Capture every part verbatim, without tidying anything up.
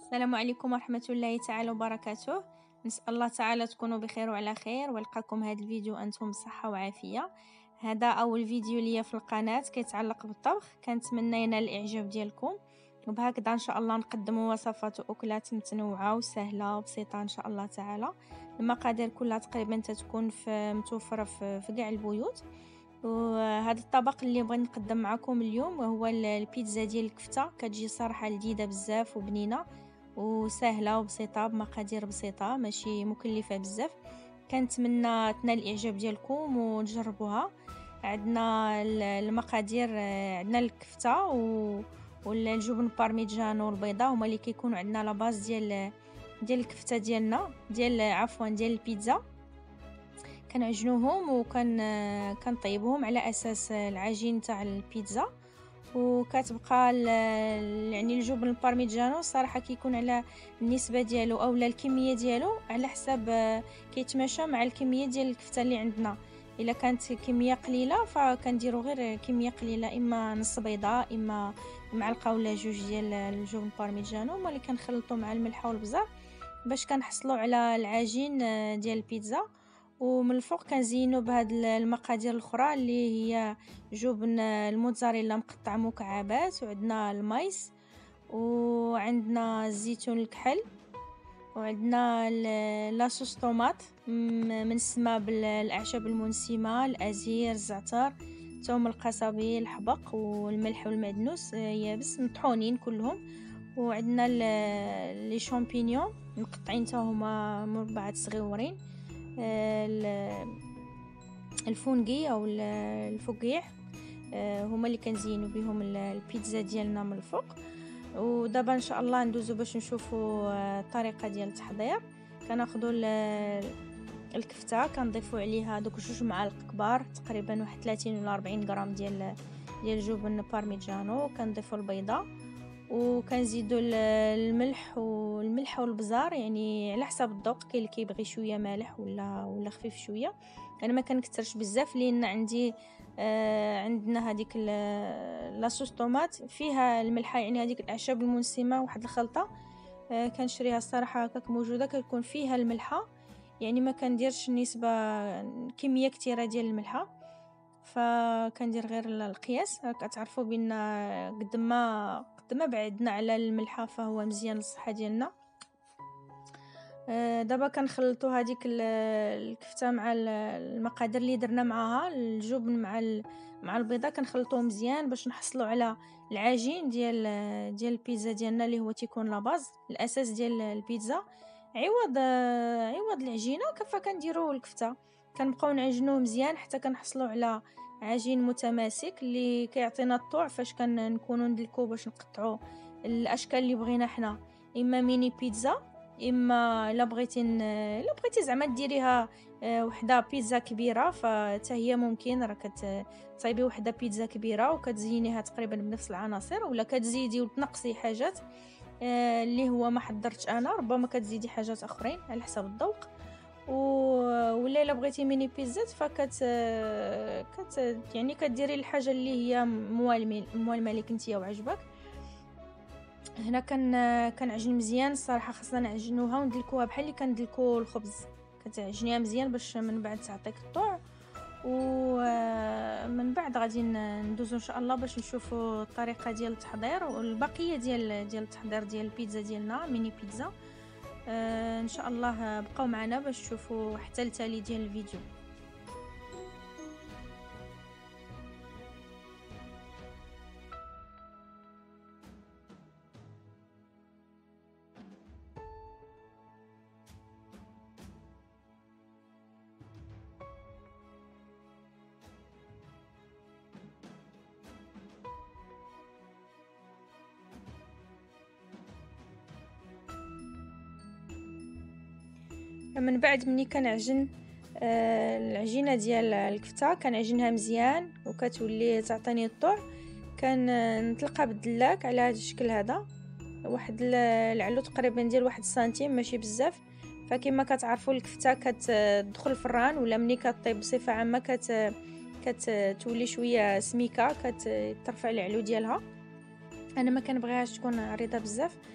السلام عليكم ورحمة الله تعالى وبركاته. نسأل الله تعالى تكونوا بخير وعلى خير ويلقاكم هذا الفيديو أنتم بصحة وعافية. هذا أول فيديو ليا في القناة كيتعلق بالطبخ، كنتمنى ينال الإعجاب ديالكم، وبهكذا إن شاء الله نقدم وصفات وأكلات متنوعة وسهلة وبسيطة إن شاء الله تعالى. المقادير كلها تقريبا تتكون في متوفرة في, في كاع البيوت. وهذا الطبق اللي بغيت نقدم معكم اليوم وهو البيتزا ديال الكفتة، كتجي صراحة لذيذة بزاف وبنينة وسهله وبسيطه بمقادير بسيطه ماشي مكلفه بزاف. كنتمنى تنال الاعجاب ديالكم وتجربوها. عندنا المقادير، عندنا الكفته و والجبن بارميجانو والبيضه هما اللي كيكونوا عندنا لا باز ديال ديال الكفته ديالنا ديال عفوا ديال البيتزا. كنعجنوهم وكن كنطيبوهم على اساس العجين تاع البيتزا. وكتبقى يعني الجبن البارميجانو صراحه كيكون على النسبه ديالو اولا الكميه ديالو على حساب كيتماشى مع الكميه ديال الكفته اللي عندنا. الا كانت كميه قليله فكنديروا غير كميه قليله، اما نص بيضه اما معلقه ولا جوج ديال الجبن البارميجانو، هما اللي كنخلطوا مع الملح والبزار باش كنحصلوا على العجين ديال البيتزا. ومن الفوق كنزينوا بهاد المقادير الاخرى اللي هي جبن الموتزاريلا مقطع مكعبات، وعندنا المايس، وعندنا الزيتون الكحل، وعندنا لاصوص طوماط منسمه بالاعشاب المنسمه، الازير، الزعتر، الثوم القصبي، الحبق، والملح والمعدنوس يابس مطحونين كلهم. وعندنا لي شامبينيون مقطعين حتى هما مربعات صغيورين، الفونغي او الفقيع هما اللي كنزينوا بهم البيتزا ديالنا من الفوق. ودابا ان شاء الله ندوزو باش نشوفوا الطريقه ديال التحضير. كناخذوا الكفته كنضيفوا عليها دوك جوج معالق كبار تقريبا واحد ثلاثين ولا أربعين غرام ديال ديال الجبن بارميجانو، كنضيفوا البيضه وكنزيدوا الملح والملح والبزار يعني على حسب الذوق، كاين اللي كيبغي شويه مالح ولا ولا خفيف شويه. انا ما كنكثرش بزاف لان عندي آه عندنا هذيك لاصوص طوماط فيها الملحه، يعني هذيك الاعشاب المنسمه واحد الخلطه آه كنشريها الصراحه هكاك موجوده كتكون فيها الملحه، يعني ما كنديرش نسبه كميه كثيره ديال الملحه، فكندير غير القياس. كتعرفوا بان قد ما قد ما بعدنا على الملحه فهو مزيان للصحه ديالنا. آه دابا كنخلطوا هذيك الكفته مع المقادير اللي درنا معاها الجبن مع مع البيضه، كنخلطوه مزيان باش نحصلوا على العجين ديال ديال البيتزا ديالنا اللي هو تيكون لا باز الاساس ديال البيتزا. عوض عوض العجينه كيف كنديروا الكفته كنبقاو نعجنوه مزيان حتى كنحصلوا على عجين متماسك اللي كيعطينا الطوع فاش كنكونوا ندلكو باش نقطعوا الاشكال اللي بغينا حنا، اما ميني بيتزا اما الا بغيتي الا بغيتي زعما ديريها وحده بيتزا كبيره فتا هي ممكن، راه كتصايبي وحده بيتزا كبيره وكتزينيها تقريبا بنفس العناصر، ولا كتزيدي وتنقصي حاجات اللي هو ما حضرتش انا، ربما كتزيدي حاجات اخرين على حسب الذوق. و ولا الا بغيتي ميني بيزات فكت كت يعني كديري الحاجه اللي هي موالمه موالمه ليك نتيا وعجبك. هنا كان كنعجن مزيان الصراحه، خاصنا نعجنوها وندلكوها بحال اللي كندلكو الخبز، كتعجنيها مزيان باش من بعد تعطيك الطوع. ومن بعد غادي ندوزو ان شاء الله باش نشوفوا الطريقه ديال التحضير والبقيه ديال ديال التحضير ديال البيتزا ديالنا ميني بيتزا. آه ان شاء الله بقاو معنا باش تشوفوا حتى التالي ديال الفيديو. من بعد مني كنعجن آه العجينه ديال الكفته كنعجنها مزيان وكتولي تعطيني الطوع، كنطلقها بالدلاك على هذا الشكل هذا، واحد العلو تقريبا ديال واحد سنتيم ماشي بزاف. فكما كتعرفوا الكفته كتدخل الفران ولا ملي كطيب بصفه عامه كت كتولي شويه سميكه كترفع العلو ديالها. انا ما كنبغيهاش تكون عريضه بزاف،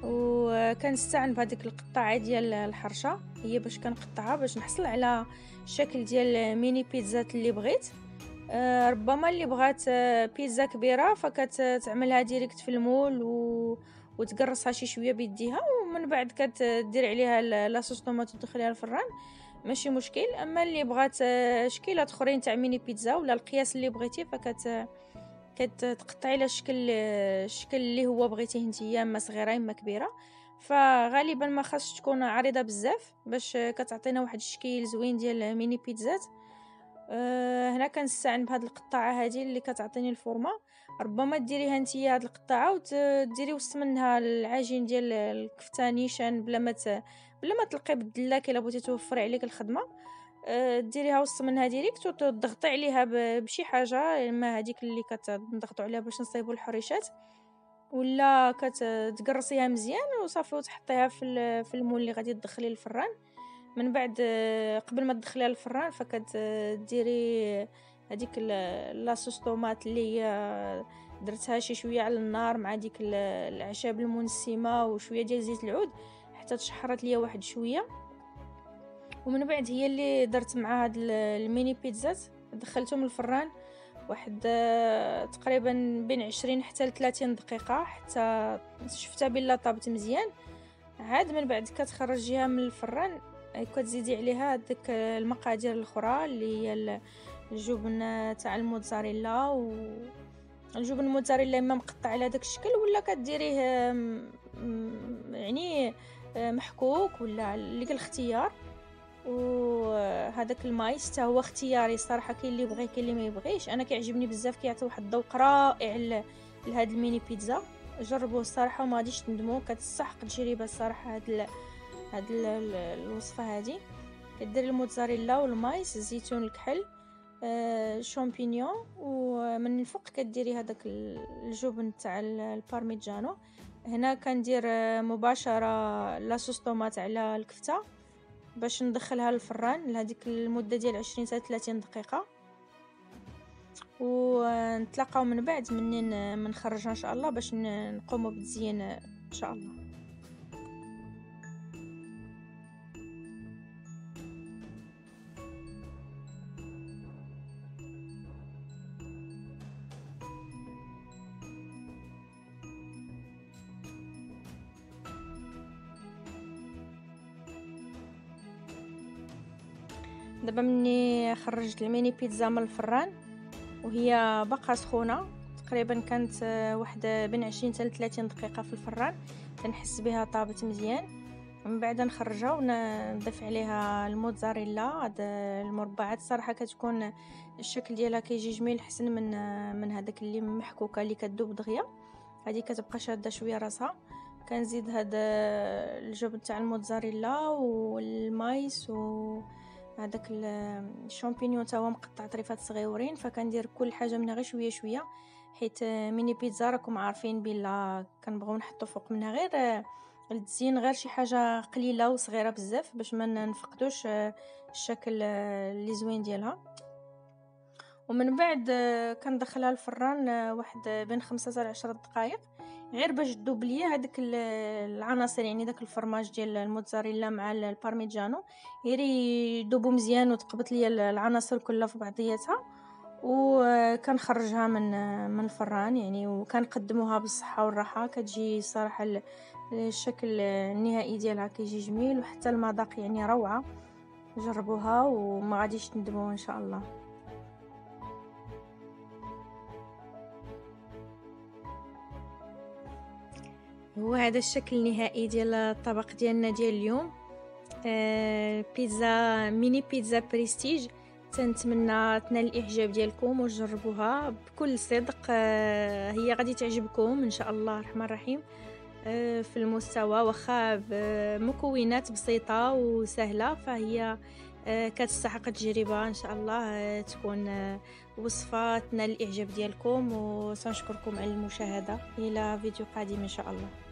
وكنستعن بهذيك القطاعه ديال الحرشه هي باش كنقطعها باش نحصل على الشكل ديال ميني بيتزات اللي بغيت. آه ربما اللي بغات آه بيتزا كبيره فكتعملها ديريكت في المول و... وتقرصها شي شويه بيديها، ومن بعد كتدير عليها لاصوص طوماط وتدخليها الفران، ماشي مشكل. اما اللي بغات آه شكيلات اخرين تاع ميني بيتزا ولا القياس اللي بغيتي فكت كتقطعي على الشكل الشكل اللي هو بغيتيه نتيا، اما صغيره اما كبيره. فغالبا ما خاصش تكون عريضه بزاف باش كتعطينا واحد الشكل زوين ديال ميني بيتزات. أه هنا كنستعن بهاد القطاعه هذه اللي كتعطيني الفورمه. ربما ديريها نتيا هاد القطاعه وتديري وسط منها العجين ديال الكفته نيشان بلا ما بلا ما تلقي بالدلاك الا بغيتي توفري عليك الخدمه. أه ديريها وسط منها ديريكت وتضغطي عليها بشي حاجه، اما هذيك اللي كتضغطوا عليها باش نصايبوا الحريشات، ولا كتقرصيها مزيان وصافي وتحطيها في في المول اللي غادي تدخليه للفران. من بعد قبل ما تدخليها للفران فكتديري هذيك لاصوص طوماط اللي هي درتها شي شويه على النار مع ديك الاعشاب المنسمه وشويه ديال زيت العود حتى تشحرت ليا واحد شويه. ومن بعد هي اللي درت مع هاد الميني بيتزات دخلتهم الفران واحد تقريبا بين عشرين حتى ثلاثين دقيقه حتى شفتها بلا طابت مزيان. عاد من بعد كتخرجيها من الفران كتزيدي عليها ديك المقادير الاخرى اللي هي الجبن تاع الموتزاريلا، والجبن الموتزاريلا اما مقطع على داك الشكل ولا كديريه يعني محكوك ولا لك الاختيار. وهذاك المايس حتى هو اختياري الصراحه، كاين اللي يبغيه كاين اللي ما يبغيش. انا كيعجبني بزاف كيعطي واحد الذوق رائع لهاد الميني بيتزا، جربوه الصراحه وما غاديش تندموا، كتستحق تجربه الصراحه. هاد هاد الوصفه هذه كدير الموتزاريلا والمايس الزيتون الكحل آه، شامبينيون، ومن الفوق كديري هذاك الجبن تاع البارميجانو. هنا كندير مباشره لاصوص طوماط على الكفته باش ندخلها للفران لهذيك المده ديال عشرين حتى ثلاثين دقيقه، ونتلاقاو من بعد منين من نخرجها ان شاء الله باش نقوموا بالتزيين ان شاء الله. دابا مني خرجت الميني بيتزا من الفران وهي باقا سخونه، تقريبا كانت واحد بين عشرين حتى ثلاثين دقيقه في الفران، كنحس بها طابت مزيان. من بعد نخرجها ونضيف عليها الموتزاريلا. هاد المربعات صراحه كتكون الشكل ديالها كيجي جميل حسن من من هذاك اللي محكوكه اللي كتذوب دغيا، هذه كتبقى شاده شويه راسها. كنزيد هذا الجبن تاع الموتزاريلا والمايس و هذاك الشامبينيون تا هو مقطع طريفات صغيورين، فكندير كل حاجه منها غير شويه شويه، حيت ميني بيتزا راكم عارفين بلا كنبغيو نحطوا فوق منها غير التزيين، غير شي حاجه قليله وصغيره بزاف باش ما نفقدوش الشكل اللي زوين ديالها. ومن بعد كندخلها الفران واحد بين خمسة حتى عشرة دقائق غير باش تذوب ليا هذيك العناصر، يعني داك الفرماج ديال الموتزاريلا مع البارميجانو غير يذوبوا مزيان وتقبط ليا العناصر كلها في بعضياتها. وكنخرجها من من الفران يعني، وكنقدموها بالصحه والراحه. كتجي صراحه الشكل النهائي ديالها كيجي جميل، وحتى المذاق يعني روعه. جربوها وما غاديش تندموا ان شاء الله. هو هذا الشكل النهائي ديال الطبق ديالنا ديال اليوم، آه بيتزا ميني بيتزا بريستيج. تنتمنى تنال الاعجاب ديالكم وجربوها بكل صدق. آه هي غادي تعجبكم ان شاء الله الرحمن الرحيم. آه في المستوى واخا بمكونات بسيطه وسهله، فهي آه كتستحق التجربه ان شاء الله. آه تكون آه وصفه تنال الاعجاب ديالكم، وسنشكركم على المشاهده. الى فيديو قادم ان شاء الله.